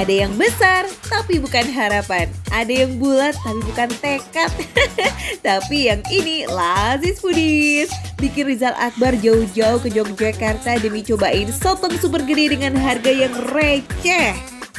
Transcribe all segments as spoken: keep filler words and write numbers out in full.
Ada yang besar, tapi bukan harapan. Ada yang bulat, tapi bukan tekad. Tapi yang ini lazis foodies. Bikin Rizal Akbar jauh-jauh ke Yogyakarta demi cobain sotong super gede dengan harga yang receh.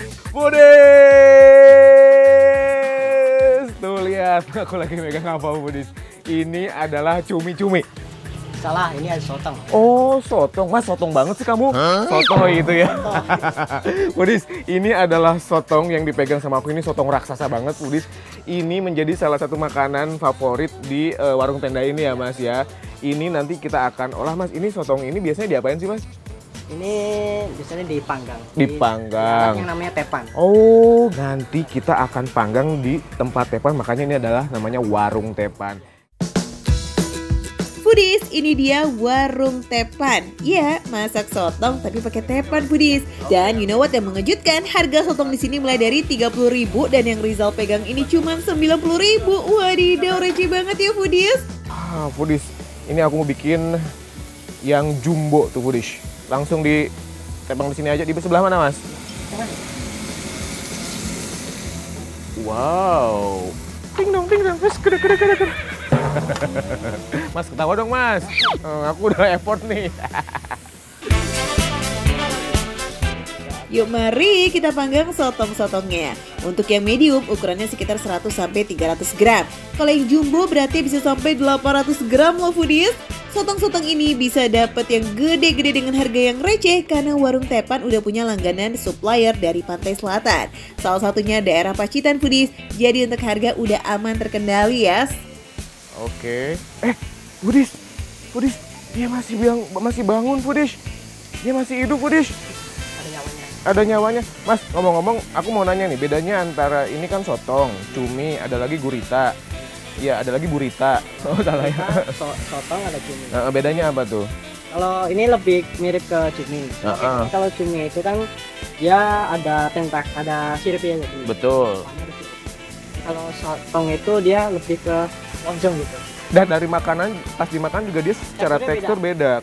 Foodies! Tuh lihat, aku lagi megang apa foodies. Ini adalah cumi-cumi. Salah, ini ada sotong. Oh, sotong. Mas, sotong banget sih kamu. Huh? Sotoy itu ya. Foodies, ini adalah sotong yang dipegang sama aku. Ini sotong raksasa banget, Foodies. Ini menjadi salah satu makanan favorit di uh, warung tenda ini ya, Mas ya. Ini nanti kita akan olah, Mas. Ini sotong ini biasanya diapain sih, Mas? Ini biasanya dipanggang. Dipanggang. Di, yang namanya tepan. Oh, nanti kita akan panggang di tempat tepan. Makanya ini adalah namanya warung tepan. Foodies, ini dia warung tepan. Ya, masak sotong tapi pakai tepan, Foodies. Dan you know what yang mengejutkan? Harga sotong di sini mulai dari tiga puluh ribu dan yang Rizal pegang ini cuma sembilan puluh ribu. Wadidaw, receh banget ya, Foodies. Ah, Foodies, ini aku mau bikin yang jumbo tuh, Foodies. Langsung di tepang di sini aja. Di sebelah mana, Mas? Wow. Ting dong, ting dong. Mas, keda, keda, keda, keda. Mas, ketawa dong, Mas. Oh, aku udah effort nih. Yuk mari kita panggang sotong-sotongnya. Untuk yang medium ukurannya sekitar seratus sampai tiga ratus gram. Kalau yang jumbo berarti bisa sampai delapan ratus gram loh, Foodies. Sotong-sotong ini bisa dapat yang gede-gede dengan harga yang receh karena warung tepan udah punya langganan supplier dari pantai selatan. Salah satunya daerah Pacitan, Foodies. Jadi untuk harga udah aman terkendali ya. Oke. Eh, Foodies. Foodies, dia masih bilang masih bangun, Foodies. Dia masih hidup, Foodies. Ada nyawanya. Ada nyawanya. Mas, ngomong-ngomong, aku mau nanya nih, bedanya antara ini kan sotong, cumi, ada lagi gurita. Iya, ada lagi burita. Oh, salah ya. So, sotong ada cumi. Nah, bedanya apa tuh? Kalau ini lebih mirip ke cumi. Uh -uh. Kalau cumi itu kan dia ada tentak, ada siripnya. Gitu. Betul. Kalau sotong itu dia lebih ke lonjong gitu. Dan dari makanan, pas dimakan juga dia secara tekstur beda.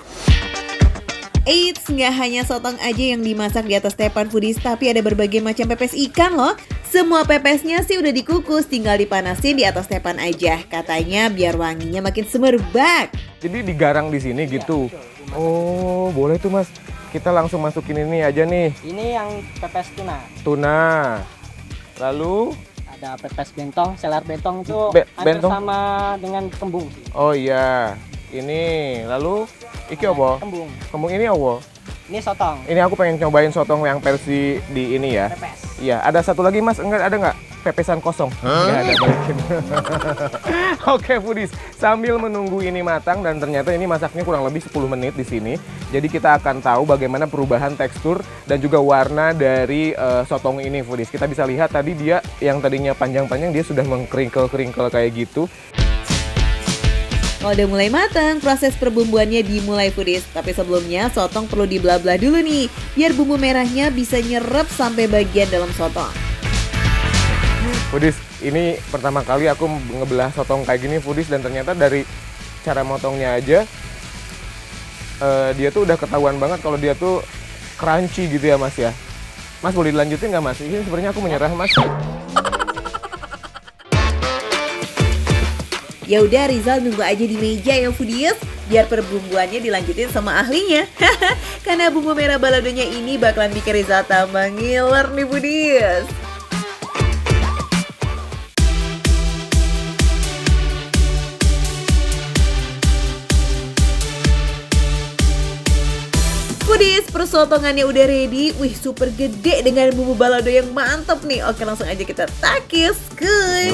Eits, nggak hanya sotong aja yang dimasak di atas tepan, Foodies, tapi ada berbagai macam pepes ikan loh. Semua pepesnya sih udah dikukus, tinggal dipanasin di atas tepan aja. Katanya biar wanginya makin semerbak. Jadi digarang di sini gitu. Ya, oh, boleh tuh, Mas. Kita langsung masukin ini aja nih. Ini yang pepes tuna. Tuna. Lalu ada pepes bentong, selar bentong itu Be hampir bentong? sama dengan kembung. Oh iya. Ini, lalu iki apa? Kembung. Kembung ini apa? Ini sotong. Ini aku pengen cobain sotong yang versi di ini ya. Pepes. Iya, ada satu lagi, Mas. Enggak, ada nggak? Pepesan kosong. Nggak ada, balikin. Oke, Foodies. Sambil menunggu ini matang dan ternyata ini masaknya kurang lebih sepuluh menit di sini. Jadi kita akan tahu bagaimana perubahan tekstur dan juga warna dari uh, sotong ini, Foodies. Kita bisa lihat tadi dia yang tadinya panjang-panjang dia sudah mengkeringkel-keringkel kayak gitu. Kalau udah mulai matang, proses perbumbuannya dimulai, Foodies. Tapi sebelumnya sotong perlu dibelah-belah dulu nih, biar bumbu merahnya bisa nyerap sampai bagian dalam sotong. Foodies, ini pertama kali aku ngebelah sotong kayak gini, Foodies, dan ternyata dari cara motongnya aja uh, dia tuh udah ketahuan banget kalau dia tuh crunchy gitu ya, Mas ya. Mas, boleh dilanjutin nggak, Mas? Ini sebenarnya aku menyerah, Mas. Ya udah, Rizal nunggu aja di meja ya, Foodies, biar perbumbuannya dilanjutin sama ahlinya. Karena bumbu merah baladonya ini bakalan bikin Rizal tambah ngiler nih, Foodies. Foodies, persotongannya udah ready. Wih, super gede dengan bumbu balado yang mantap nih. Oke, langsung aja kita takis, guys.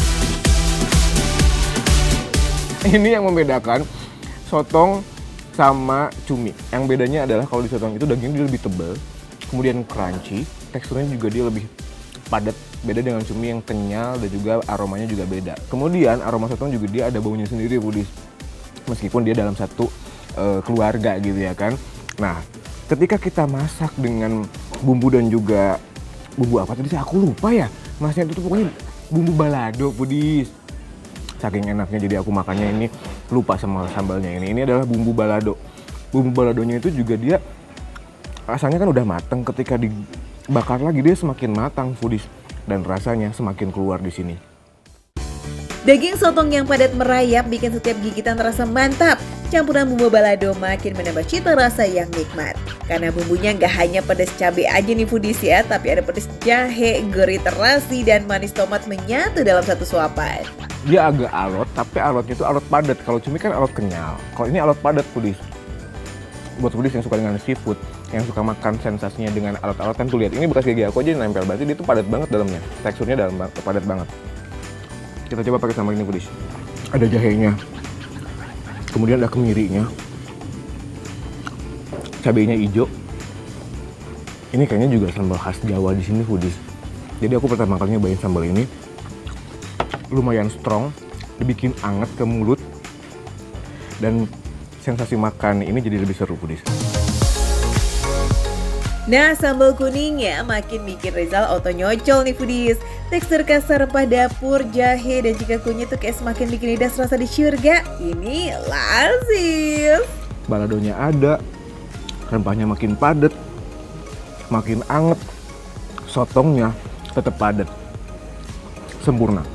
Ini yang membedakan sotong sama cumi. Yang bedanya adalah kalau di sotong itu dagingnya dia lebih tebal, kemudian crunchy, teksturnya juga dia lebih padat. Beda dengan cumi yang kenyal dan juga aromanya juga beda. Kemudian aroma sotong juga dia ada baunya sendiri, Foodies. Meskipun dia dalam satu uh, keluarga gitu ya kan. Nah, ketika kita masak dengan bumbu dan juga bumbu apa tadi, aku lupa ya. Masnya itu tuh pokoknya bumbu balado, Foodies. Saking enaknya jadi aku makannya ini lupa sama sambalnya ini. Ini adalah bumbu balado. Bumbu baladonya itu juga dia rasanya kan udah mateng, ketika di bakar lagi dia semakin matang foodies dan rasanya semakin keluar di sini. Daging sotong yang padat merayap bikin setiap gigitan terasa mantap. Campuran bumbu balado makin menambah cita rasa yang nikmat. Karena bumbunya nggak hanya pedas cabai aja nih foodies ya, tapi ada pedas jahe, gurih terasi, dan manis tomat menyatu dalam satu suapan. Dia agak alot, tapi alotnya itu alot padat. Kalau cumi kan alot kenyal. Kalau ini alot padat foodies. Buat foodies yang suka dengan seafood, yang suka makan sensasinya dengan alot-alot kan tuh lihat. Ini bekas gigi aku aja yang nempel, berarti dia tuh padat banget dalamnya. Teksturnya dalam padat banget. Kita coba pakai sambal ini foodies. Ada jahenya, kemudian ada kemirinya, cabenya hijau. Ini kayaknya juga sambal khas Jawa di sini foodies. Jadi aku pertama kali nyobain sambal ini, lumayan strong, dibikin anget ke mulut, dan sensasi makan ini jadi lebih seru foodies. Nah, sambal kuningnya makin bikin Rizal auto nyocol nih foodies. Tekstur kasar rempah dapur, jahe, dan juga kunyit tuh kayak semakin bikin lidah serasa di surga. Ini lazis. Baladonya ada, rempahnya makin padat, makin anget, sotongnya tetap padat, sempurna.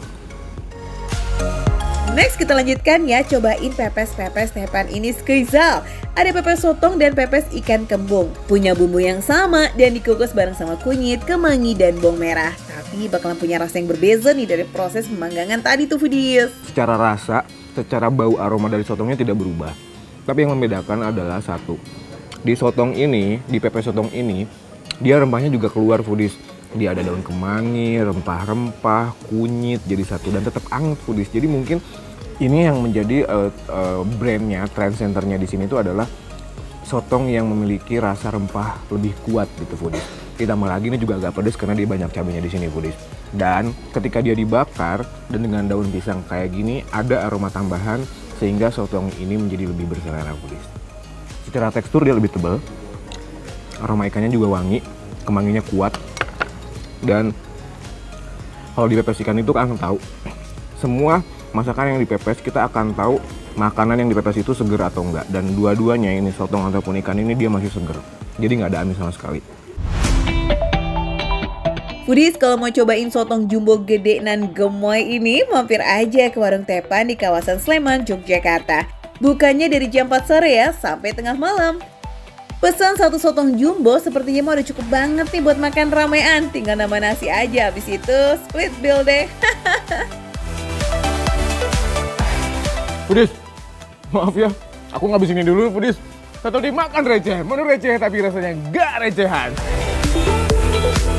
Next kita lanjutkan ya, cobain pepes-pepes tepan ini Rizal. Ada pepes sotong dan pepes ikan kembung. Punya bumbu yang sama dan dikukus bareng sama kunyit, kemangi, dan bawang merah. Tapi bakalan punya rasa yang berbeda nih dari proses pemanggangan tadi tuh foodies. Secara rasa, secara bau aroma dari sotongnya tidak berubah. Tapi yang membedakan adalah satu. Di sotong ini, di pepes sotong ini, dia rempahnya juga keluar foodies. Dia ada daun kemangi, rempah-rempah, kunyit jadi satu dan tetap anget foodies. Jadi mungkin ini yang menjadi uh, uh, brandnya, trend centernya di sini itu adalah sotong yang memiliki rasa rempah lebih kuat gitu foodies. Ditambah lagi ini juga agak pedas karena dia banyak cabenya di sini foodies. Dan ketika dia dibakar dan dengan daun pisang kayak gini ada aroma tambahan sehingga sotong ini menjadi lebih berselera foodies. Secara tekstur dia lebih tebal, aroma ikannya juga wangi, kemanginya kuat. Dan kalau dipepes ikan itu kan tahu semua masakan yang dipepes kita akan tahu makanan yang dipepes itu seger atau enggak, dan dua-duanya ini sotong ataupun ikan ini dia masih seger, jadi nggak ada amis sama sekali. Foodies, kalau mau cobain sotong jumbo gede nan gemoy ini, mampir aja ke warung Tepan di kawasan Sleman, Yogyakarta. Bukannya dari jam empat sore ya sampai tengah malam. Pesan satu sotong jumbo sepertinya mau udah cukup banget nih buat makan ramean. Tinggal nambah nasi aja, habis itu split bill deh. Foodies, maaf ya, aku ngabisin ini dulu foodies. Atau dimakan receh, menu receh tapi rasanya nggak recehan.